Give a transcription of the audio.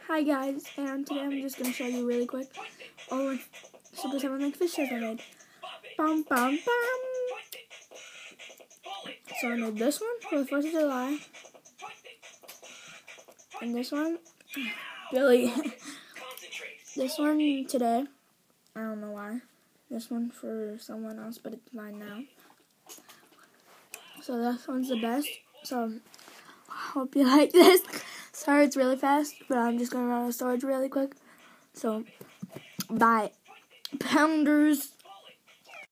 Hi guys, and today I'm just going to show you really quick all the Super 7 like fish shows I made. Bum bum bum! So I made this one for the 4th of July. And this one, Billy. This one today, I don't know why. This one for someone else, but it's mine now. So this one's the best. So hope you like this. Sorry it's really fast, but I'm just going to run out of storage really quick. So, bye. Pounders.